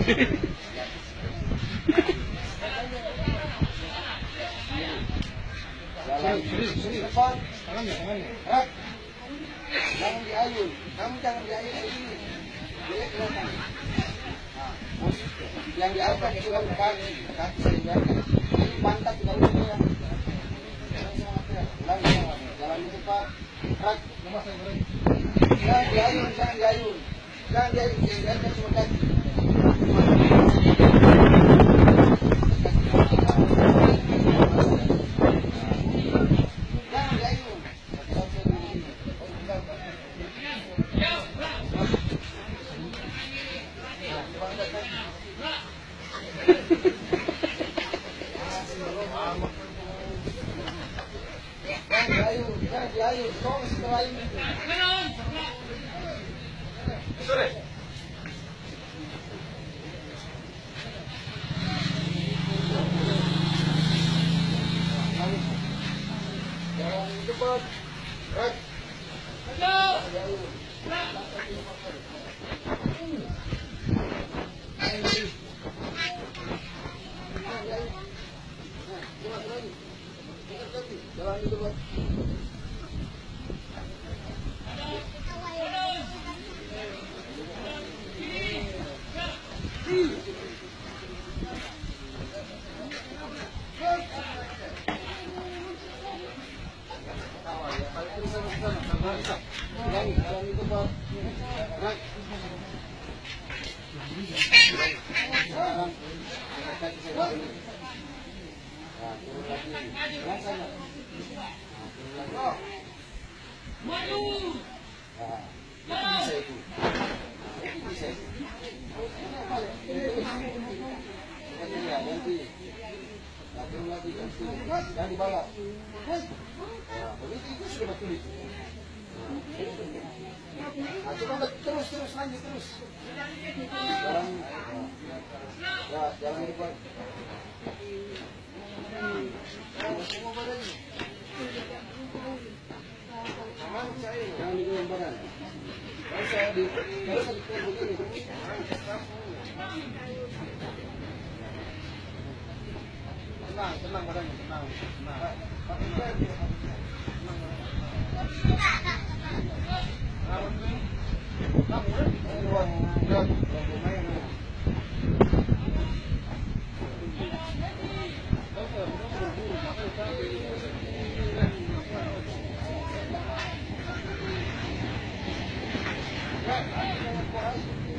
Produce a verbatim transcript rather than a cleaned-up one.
Depan. Tangannya, tangannya. Rak. Jangan diayun. Kamu jangan diayun ini. Jelek kelihatan. Nah, yang diangkat itu kan kaki, kaki saya biarkan. Ini pantat juga udah ya. Jalan itu Pak. Rak. Jangan diayun, jangan diayun. Jangan diayun, yang diangkat cuma kaki. Jalan itu Pak. Jalan itu Pak. Rak. Maju. Bisa itu. Bisa itu. Ya, ganti. Lagi lagi ganti. Jangan dibalas. Nah, begitu itu sudah betul itu. Nah, coba terus terus lanjut terus. Jalan. Ya, jalan itu Pak. Semua badannya. Jangan digoyang badan. Kalau saya di, kalau saya dikul begini. Tenang, tenang badannya, tenang, tenang. Tenang. Right.